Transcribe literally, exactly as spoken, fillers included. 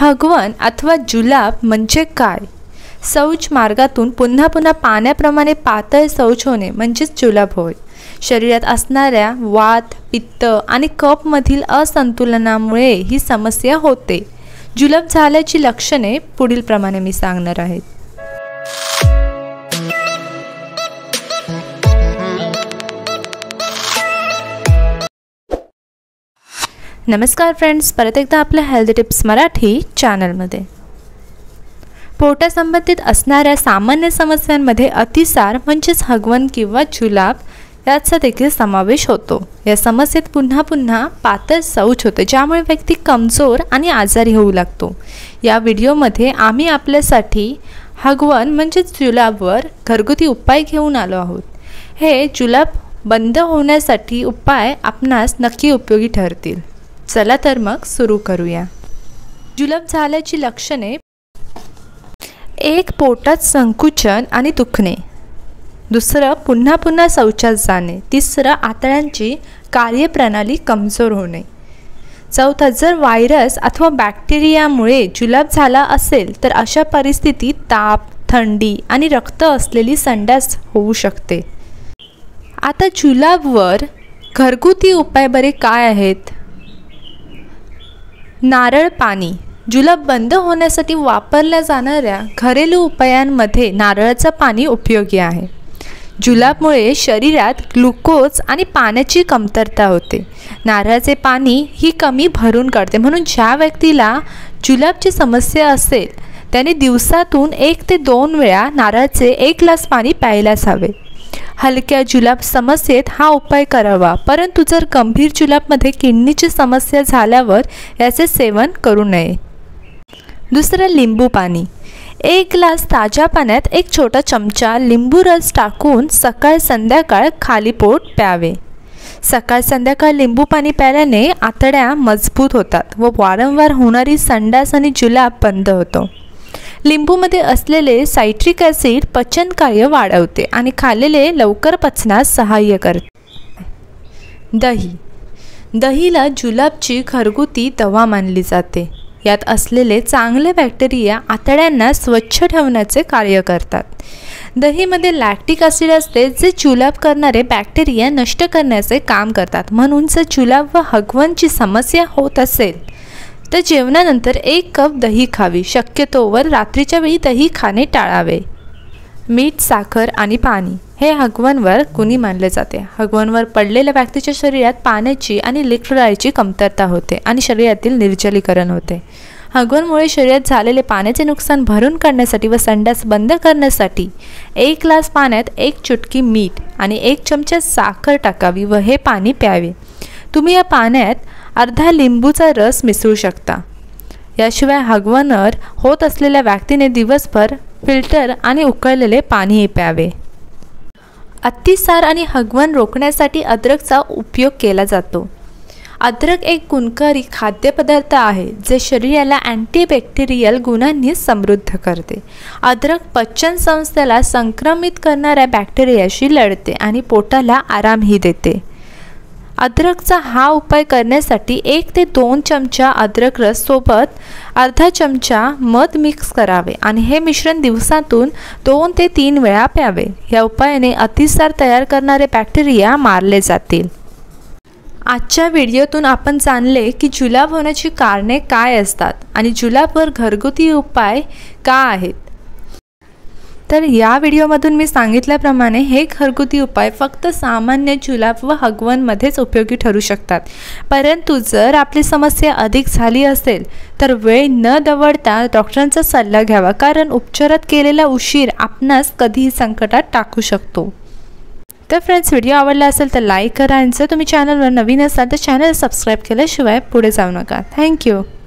हगवण अथवा जुलाब म्हणजे काय? शौच मार्गातून पुन्हा पुन्हा पाण्याप्रमाणे पातळ शौच होणे म्हणजेच जुलाब होय. शरीरात असणाऱ्या वात, पित्त आणि कफमधील असंतुलनामुळे ही समस्या होते. जुलाब झाल्याची लक्षणे पुढील प्रमाणे मी सांगणार आहे. नमस्कार फ्रेंड्स, परत एकदा आपल्या हेल्थ टिप्स मराठी चॅनलमध्ये. पोटासंबंधित असणाऱ्या सामान्य समस्यांमध्ये अतिसार म्हणजेच हगवण किंवा जुलाब याचा देखील समावेश होतो. या समस्येत पुन्हा पुन्हा पातळ शौच होते, ज्यामुळे व्यक्ती कमजोर आणि आजारी होऊ लागतो. या व्हिडिओमध्ये आम्ही आपल्यासाठी हगवण म्हणजेच जुलाबवर घरगुती उपाय घेऊन आलो आहोत. हे जुलाब बंद होण्यासाठी उपाय आपणास नक्की उपयोगी ठरतील. चला तर मग सुरू करूया. जुलाब झाल्याची लक्षणे: एक, पोटात संकुचन आणि दुखणे. दुसरं, पुन्हा पुन्हा शौचास जाणे. तिसरं, आतड्यांची कार्यप्रणाली कमजोर होणे. चौथा, जर व्हायरस अथवा बॅक्टेरियामुळे जुलाब झाला असेल तर अशा परिस्थितीत ताप, थंडी आणि रक्त असलेली संडास होऊ शकते. आता जुलाबवर घरगुती उपाय बरे काय आहेत? नारळ पाणी. जुलाब बंद होण्यासाठी वापरल्या जाणाऱ्या घरेलू उपायांमध्ये नारळाचं पाणी उपयोगी आहे. जुलाबमुळे शरीरात ग्लुकोज आणि पाण्याची कमतरता होते. नारळाचे पाणी ही कमी भरून काढते. म्हणून ज्या व्यक्तीला जुलाबची समस्या असेल त्याने दिवसातून एक ते दोन वेळा नारळाचे एक ग्लास पाणी प्यायलाच हवे. हलक्या जुलाब समस्येत हा उपाय करावा, परंतु जर गंभीर जुलाबमध्ये किडनीची समस्या झाल्यावर याचे सेवन करू नये. दुसरं, लिंबू पाणी. एक ग्लास ताज्या पाण्यात एक छोटा चमचा लिंबू रस टाकून सकाळ संध्याकाळ खाली पोट प्यावे. सकाळ संध्याकाळ लिंबू पाणी प्यायल्याने आतड्या मजबूत होतात व वारंवार होणारी संडास आणि जुलाब बंद होतो. लिंबूमध्ये असलेले सायट्रिक ॲसिड पचनकार्य वाढवते आणि खाल्लेले लवकर पचण्यास सहाय्य करते. दही. दहीला जुलाबची घरगुती दवा मानली जाते. यात असलेले चांगले बॅक्टेरिया आतड्यांना स्वच्छ ठेवण्याचे कार्य करतात. दहीमध्ये लॅक्टिक ॲसिड असते, जे जुलाब करणारे बॅक्टेरिया नष्ट करण्याचे काम करतात. म्हणून जर जुलाब व हगवणची समस्या होत असेल तर जेवणानंतर एक कप दही खावी. शक्यतोवर रात्रीच्या वेळी दही खाणे टाळावे. मीठ, साखर आणि पाणी हे हगवणवर गुणी मानले जाते. हगवणवर पडलेल्या व्यक्तीच्या शरीरात पाण्याची आणि इलेक्ट्रोलाइटची कमतरता होते आणि शरीरातील निर्जलीकरण होते. हगवणमुळे शरीरात झालेले पाण्याचे नुकसान भरून काढण्यासाठी व संडास बंद करण्यासाठी एक ग्लास पाण्यात एक चुटकी मीठ आणि एक चमचा साखर टाकावी व हे पाणी प्यावे. तुम्ही या पाण्यात अर्धा लिंबूचा रस मिसळू शकता. याशिवाय हगवणवर होत असलेल्या व्यक्तीने दिवसभर फिल्टर आणि उकळलेले पाणीही प्यावे. अतिसार आणि हगवण रोखण्यासाठी अद्रकचा उपयोग केला जातो. अद्रक एक गुणकारी खाद्यपदार्थ आहे जे शरीराला अँटीबॅक्टेरियल गुणांनी समृद्ध करते. अद्रक पचन संस्थेला संक्रमित करणाऱ्या बॅक्टेरियाशी लढते आणि पोटाला आरामही देते. अद्रकचा हा उपाय करण्यासाठी एक ते दोन चमचा अद्रक रस सोबत अर्धा चमचा मध मिक्स करावे आणि हे मिश्रण दिवसातून दोन ते तीन वेळा प्यावे. या उपायाने अतिसार तयार करणारे बॅक्टेरिया मारले जातील. आजच्या व्हिडिओतून आपण जाणले की जुलाब होण्याची कारणे काय असतात आणि जुलाबवर घरगुती उपाय का आहेत. तर या व्हिडिओमधून मी सांगितल्याप्रमाणे हे घरगुती उपाय फक्त सामान्य जुलाब व हगवणमध्येच उपयोगी ठरू शकतात. परंतु जर आपली समस्या अधिक झाली असेल तर वेळ न दवडता डॉक्टरांचा सल्ला घ्यावा, कारण उपचारात केलेला उशीर आपणास कधीही संकटात टाकू शकतो. तर फ्रेंड्स, व्हिडिओ आवडला असेल तर लाईक करा आणि जर तुम्ही चॅनलवर नवीन असाल तर चॅनल सबस्क्राईब केल्याशिवाय पुढे जाऊ नका. थँक्यू.